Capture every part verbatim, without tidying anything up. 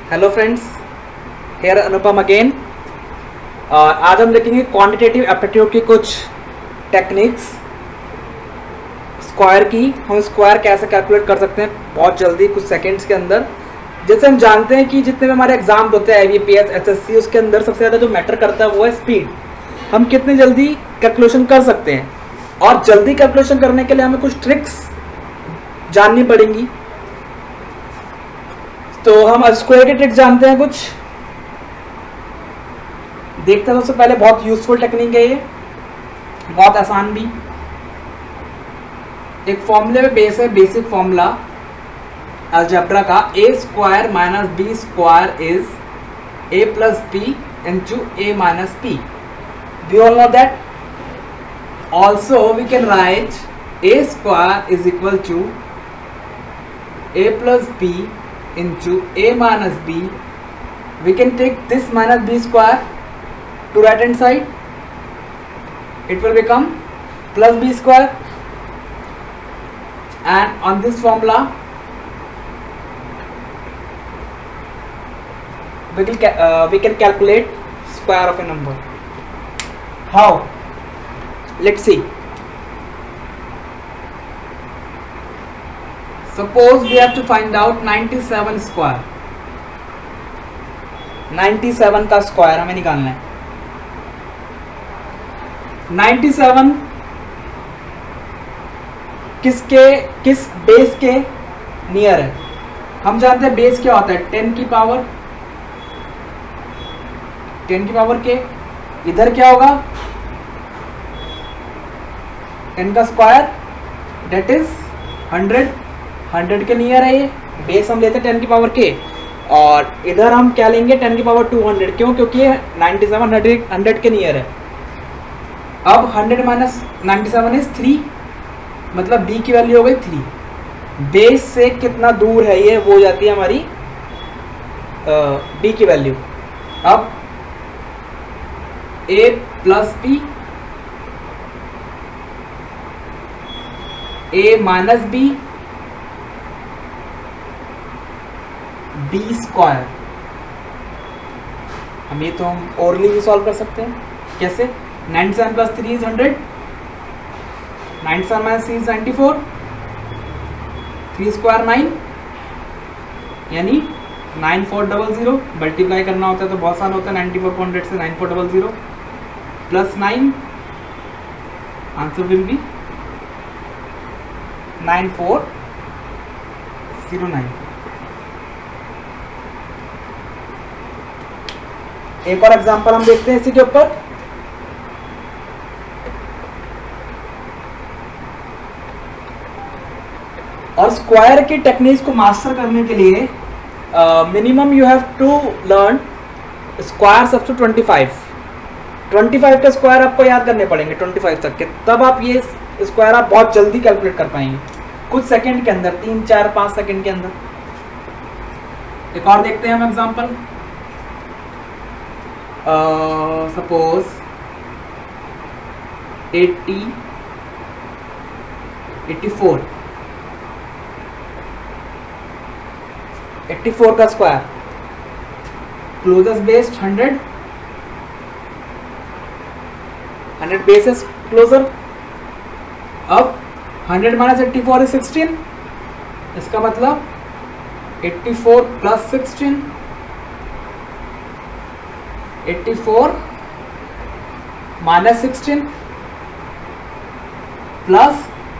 Hello friends, here Anupam again. आज हम देखेंगे क्वांटिटेटिव एप्टीट्यूड की कुछ टेक्निक्स। स्क्वायर की हम स्क्वायर कैसे कैलकुलेट कर सकते हैं बहुत जल्दी कुछ सेकंड्स के अंदर। जैसे हम जानते हैं कि जितने भी हमारे एग्जाम होते हैं I B P S S S C, उसके अंदर सबसे ज़्यादा जो मैटर करता है वो है स्पीड। हम कितनी जल्दी कैलकुलेशन कर सकते हैं, और जल्दी कैलकुलेशन करने के लिए हमें कुछ ट्रिक्स जाननी पड़ेंगी। तो हम स्क्वायर की ट्रिक्स जानते हैं कुछ, देखते हैं। सबसे पहले बहुत यूजफुल टेक्निक है ये, बहुत आसान भी। एक फॉर्मूले पे बेस है, बेसिक फॉर्मूला अलजेब्रा का, a square minus b square is a plus b into a minus b. We all know that. Also we can write a square is equal to a plus b into a minus b. We can take this minus b square to right hand side. It will become plus b square, and on this formula we will uh, we can calculate square of a number. How? Let's see. Suppose we have to find out ninety-seven square. ninety-seven का square हमें निकालना है। ninety-seven किसके किस base के near है? हम जानते हैं बेस क्या होता है, टेन की पावर टेन की पावर के। इधर क्या होगा, टेन का square that is hundred. Hundred के नियर है ये बेस, हम लेते हैं टेन की पावर के। और इधर हम क्या लेंगे, टेन की पावर टू हंड्रेड। क्यों? क्योंकि ये नाइन्टी सेवन हंड्रेड हंड्रेड के नियर है। अब hundred minus ninety seven is three, मतलब बी की वैल्यू हो गई थ्री। बेस से कितना दूर है ये, वो हो जाती है हमारी बी की वैल्यू। अब a plus b, a minus b, b square. हम ये तो हम ओरली भी सॉल्व कर सकते हैं। कैसे? Ninety seven plus three is hundred, ninety seven minus three is ninety four, three square nine, यानी nine four double zero. Multiply करना होता है तो बहुत सारा होता है, नाइन्टी फोर को हंड्रेड से nine four double zero plus nine, answer will be nine four zero nine. एक और एग्जांपल हम देखते हैं इसी के ऊपर। और स्क्वायर की टेक्निक्स को मास्टर करने के लिए minimum you have to learn squares up to twenty five. Twenty five के स्क्वायर आपको याद करने पड़ेंगे ट्वेंटी फाइव तक के, तब आप ये स्क्वायर आप बहुत जल्दी कैलकुलेट कर पाएंगे, कुछ सेकंड के अंदर, तीन चार पाँच सेकंड के अंदर। एक और देखते हैं हम example. Suppose eighty eighty four eighty four का square, closest based hundred, hundred bases closer. अब hundred minus eighty four is sixteen, इसका मतलब eighty four plus sixteen, eighty four minus sixteen plus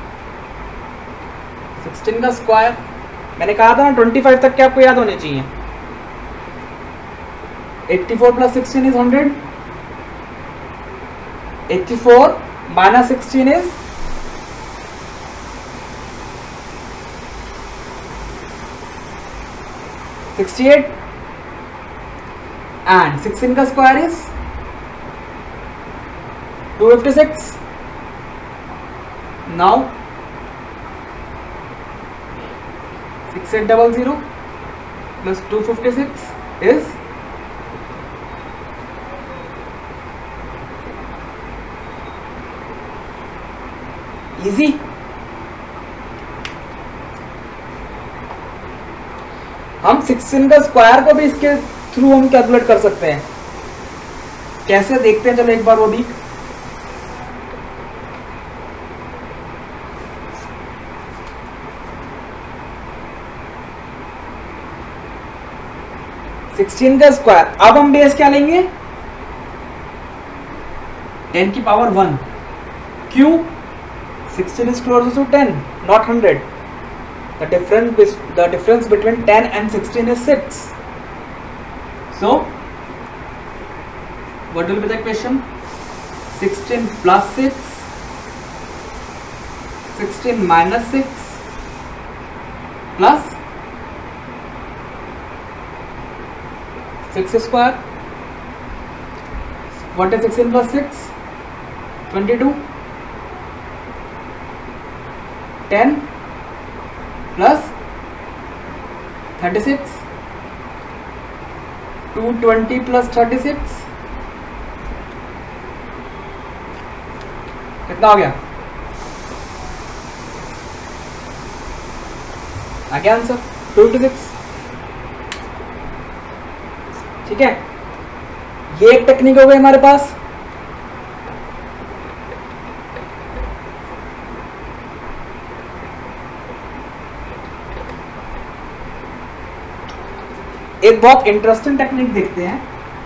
sixteen का स्क्वायर। मैंने कहा था ना twenty five तक के आपको याद होने चाहिए। Eighty four plus sixteen is hundred, eighty four minus sixteen is sixty eight, and sixteen का square is two fifty six. Now six eight double zero plus two fifty six is easy. हम sixteen का square को भी इसके through हम calculate कर सकते हैं। कैसे देखते हैं, चलो एक बार वो भी। सिक्सटीन का स्क्वायर, अब हम बेस क्या लेंगे, टेन की पावर वन। क्यों? Sixteen is closer to ten, not one hundred. The difference, the difference between ten and sixteen is six. So, what will be the equation? sixteen plus six, sixteen minus six plus six square. What is sixteen plus six? twenty-two. ten plus thirty-six. two twenty plus thirty-six. कितना हो गया? आ गया answer to to six. ठीक है, ये एक technique हो गई हमारे पास। एक बहुत इंटरेस्टिंग टेक्निक देखते हैं।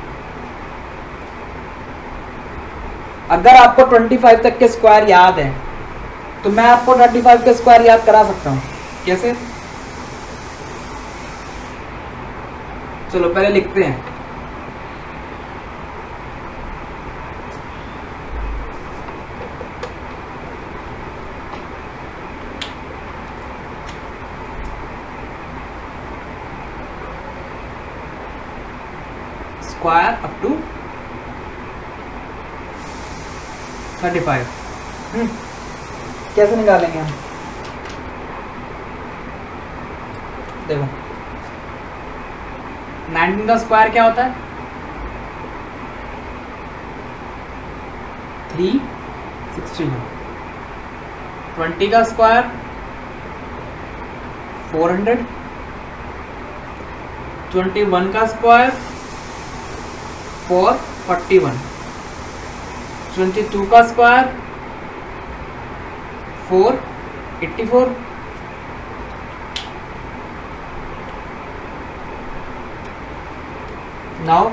अगर आपको पच्चीस तक के स्क्वायर याद है तो मैं आपको पैंतीस के स्क्वायर याद करा सकता हूं। कैसे? चलो पहले लिखते हैं। Square up to thirty five. हम्म कैसे निकालेंगे हम? देखो, नाइनटीन का स्क्वायर क्या होता है? Three sixty one. ट्वेंटी का square four hundred. Twenty one का square four forty one. Twenty two का square four eighty four. Now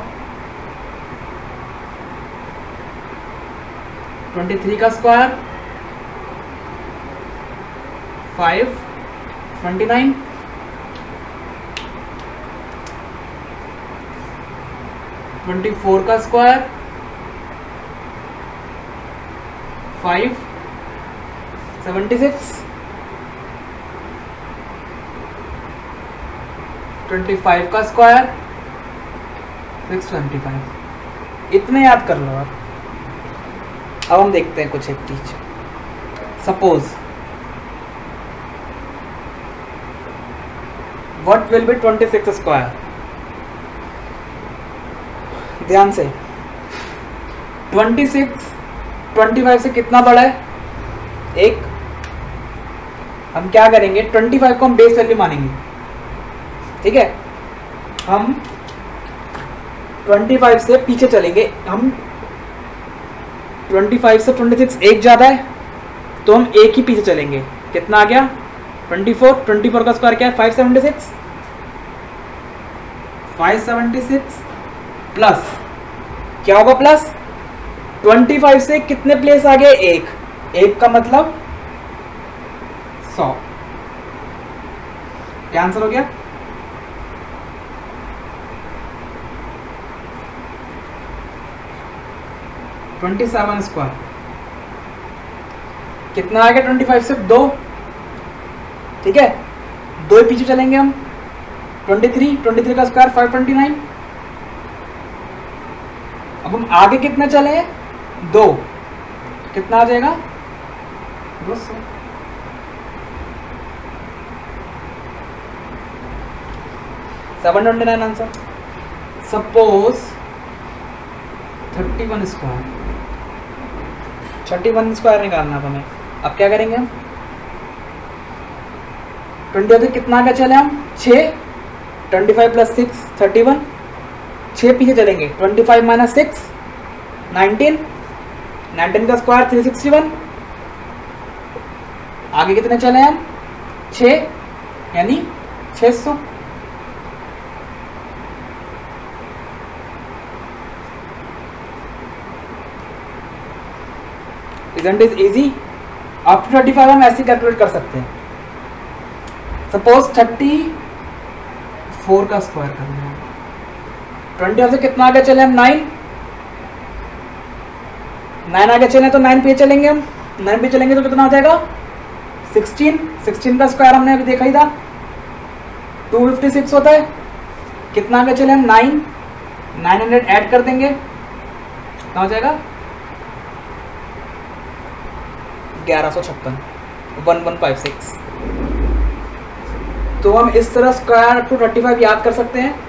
twenty three का square five twenty nine. Twenty four का square five seventy six. Twenty five का square six twenty five. इतने याद कर लो आप। अब हम देखते हैं कुछ एक चीज। Suppose what will be twenty six square. ध्यान से, ट्वेंटी सिक्स ट्वेंटी फाइव से कितना बड़ा है? एक। हम क्या करेंगे, ट्वेंटी फाइव को हम बेस वैल्यू मानेंगे। ठीक है, हम ट्वेंटी फाइव से पीछे चलेंगे। हम ट्वेंटी फाइव से ट्वेंटी सिक्स एक ज़्यादा है तो हम एक ही पीछे चलेंगे। कितना आ गया? Twenty four. ट्वेंटी फोर का स्क्वायर क्या है? Five seventy six. Five seventy six plus क्या होगा? प्लस ट्वेंटी फाइव से कितने प्लेस आ गए? एक। एक का मतलब सौ। क्या आंसर हो गया? Twenty seven square. कितना आ गया? ट्वेंटी फाइव से दो। ठीक है, दो पीछे चलेंगे हम। Twenty three. ट्वेंटी थ्री का स्क्वायर फाइव ट्वेंटी नाइन। अब हम आगे कितने चले हैं? दो। कितना आ जाएगा? दो सौ। Seven twenty nine answer. Suppose thirty one square. Thirty one square निकालना अब हमें। अब क्या करेंगे हम? ट्वेंटी से कितना का चले हम? छः। Twenty five plus six thirty one, छः पीछे चलेंगे, twenty five minus six nineteen, nineteen का स्क्वायर थ्री सिक्सटी वन, आगे कितने चले हम, छः यानी छः सौ। Isn't it easy? Up to thirty five हम ऐसे कैलकुलेट कर सकते हैं। सपोज थर्टी फोर का स्क्वायर करना है, ट्वेंटी फाइव से कितना आगे चले हम, नाइन, नाइन आगे चले तो नाइन पे चलेंगे हम, नाइन पे चलेंगे तो कितना हो जाएगा, सिक्सटीन, सिक्सटीन का स्क्वायर हमने अभी देखा ही था, टू फिफ्टी सिक्स होता है। कितना आगे चले हम, नाइन, नाइन हंड्रेड ऐड कर देंगे, कितना हो जाएगा, ग्यारह सौ छप्पन, वन वन फाइव सिक्स। तो हम इस तरह स्क्वायर टू थर्टी फाइव याद कर सकते हैं।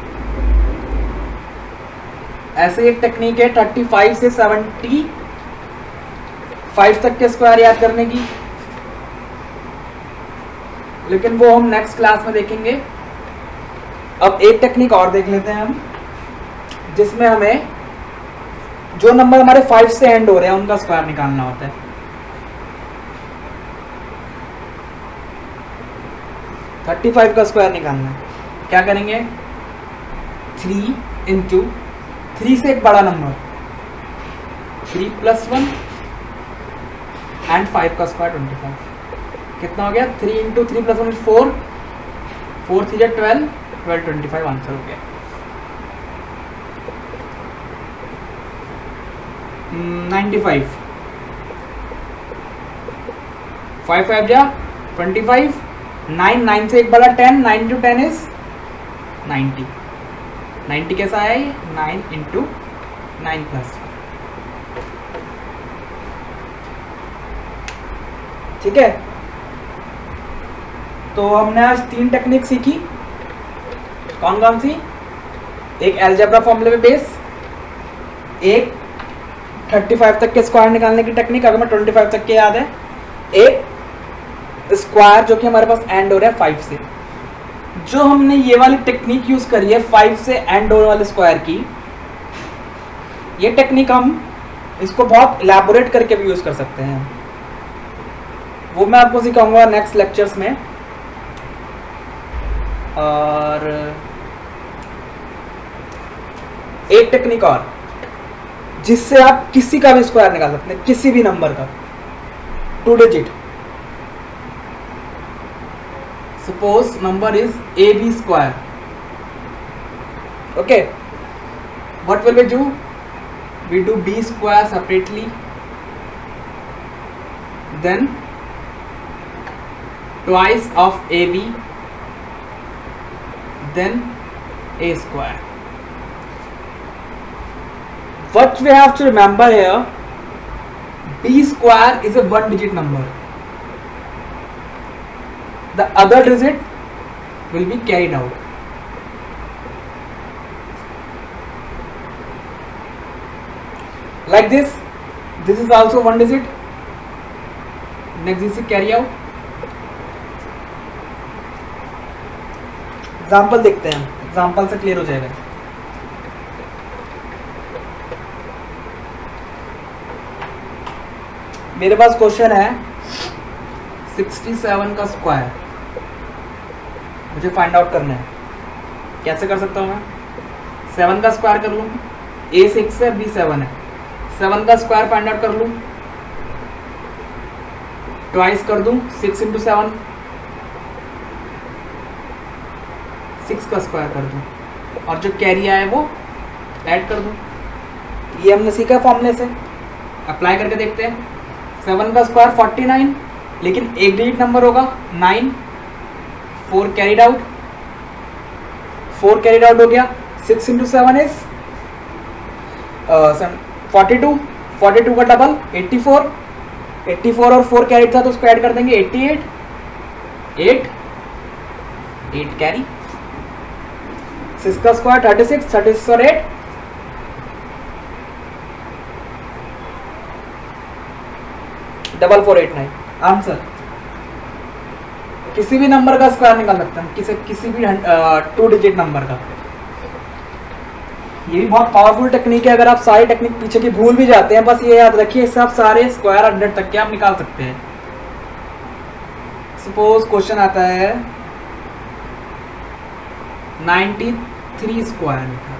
ऐसे एक टेक्निक है थर्टी फाइव से सेवेंटी फाइव तक के स्क्वायर याद करने की, लेकिन वो हम नेक्स्ट क्लास में देखेंगे। अब एक टेक्निक और देख लेते हैं हम, जिसमें हमें जो नंबर हमारे फाइव से एंड हो रहे हैं उनका स्क्वायर निकालना होता है। थर्टी फाइव का स्क्वायर निकालना है, क्या करेंगे, थ्री इंटू थ्री से एक बड़ा number, three plus one and five का स्क्वायर ट्वेंटी फाइव, कितना हो गया, three into three plus one four, four three जै twelve, twelve twenty five answer हो गया। नाइन्टी फाइव, फाइव फाइव जा ट्वेंटी फाइव, नाइन, नाइन से एक बड़ा ten, nine into ten is ninety, ninety कैसा है, नाइन इंटू नाइन प्लस, ठीक है। तो हमने आज तीन टेक्निक सीखी, कौन कौन सी, एक अलजेब्रा फॉर्मूले पे बेस, एक थर्टी फाइव तक के स्क्वायर निकालने की टेक्निक, अगर मैं ट्वेंटी फाइव तक के याद है, एक स्क्वायर जो कि हमारे पास एंड हो रहा है फाइव से। जो हमने ये वाली टेक्निक यूज करी है फाइव से एंड होने वाले स्क्वायर की, ये टेक्निक हम इसको बहुत इलैबोरेट करके भी यूज कर सकते हैं, वो मैं आपको सिखाऊंगा नेक्स्ट लेक्चर्स में। और एक टेक्निक और, जिससे आप किसी का भी स्क्वायर निकाल सकते हैं, किसी भी नंबर का, two digit. Suppose number is A B square. Okay. What will we do? We do B square separately. Then twice of A B. Then A square. What we have to remember here, B square is a one digit number. The other digit will be carried out. Like this, this is also one digit. Next is carry out. Example देखते हैं, example से clear हो जाएगा। मेरे पास question है sixty seven का square मुझे फाइंड आउट करना है। कैसे कर सकता हूँ मैं, सेवन का स्क्वायर कर लूँ, ए सिक्स है बी सेवन है, सेवन का स्क्वायर फाइंड आउट कर लूँ, ट्वाइस कर दूँ, सिक्स इंटू सेवन, सिक्स का स्क्वायर कर दूँ, और जो कैरी आया है वो ऐड कर दूँ। ये हमने सीखा फॉर्मूले से, अप्लाई करके देखते हैं। सेवन का स्क्वायर फोर्टी नाइन, लेकिन एक डिजिट नंबर होगा, nine, four carried out, four carried out हो गया, six into seven is forty two, forty two का double eighty four, eighty four और फोर कैरीड था तो उसको ऐड कर देंगे eighty eight, eight, eight carry, six का square thirty six, thirty six और eight double four eight nine, answer. किसी भी नंबर का स्क्वायर निकाल सकते हैं, किसी किसी भी टू डिजिट नंबर का। ये भी बहुत पावरफुल टेक्निक है। अगर आप सारी टेक्निक पीछे की भूल भी जाते हैं, बस ये याद रखिए सब सारे स्क्वायर हंड्रेड तक के आप निकाल सकते हैं। सपोज क्वेश्चन आता है नाइन्टी थ्री स्क्वायर निकाल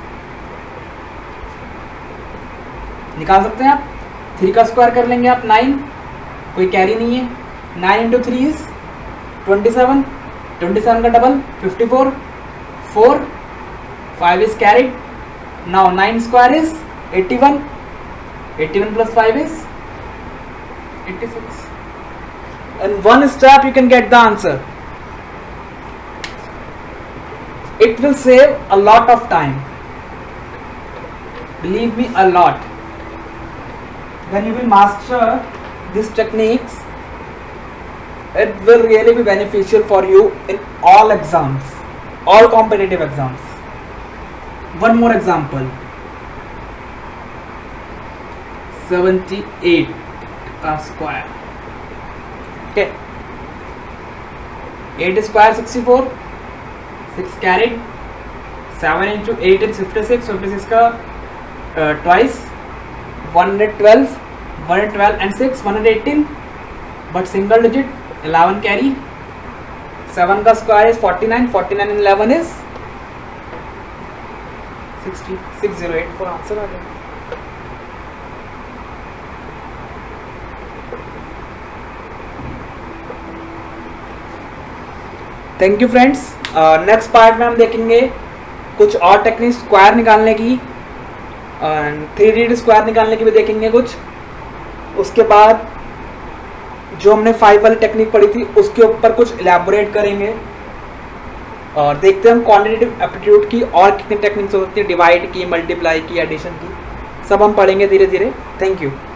निकाल सकते हैं आप। थ्री का स्क्वायर कर लेंगे आप नाइन, कोई कैरी नहीं है। Nine into three is twenty seven, twenty seven का double fifty four, four, five is carried. Now nine square is eighty one, eighty one plus five is eighty six. In one step you can get the answer. It will save a lot of time. Believe me, a lot. When you will master these techniques, it will really be beneficial for you in all exams, all competitive exams. One more example. seventy-eight का square. Okay. eight square sixty-four, six carried, seven into eight is fifty-six, fifty-six का uh, twice, one hundred twelve, one hundred twelve and six, one hundred eighteen, but single digit, eleven carry, seven का square is forty-nine, forty-nine and eleven is sixty, six zero eight for answer आ गया। Thank you friends. Next part में हम देखेंगे कुछ और technique square निकालने की, थ्री डिजिट स्क्वायर निकालने की भी देखेंगे कुछ। उसके बाद जो हमने फाइव वाली टेक्निक पढ़ी थी उसके ऊपर कुछ इलेबोरेट करेंगे और देखते हैं हम क्वांटिटेटिव एप्टीट्यूड की और कितनी टेक्निक्स हो सकती है, डिवाइड की, मल्टीप्लाई की, एडिशन की, सब हम पढ़ेंगे धीरे धीरे। Thank you.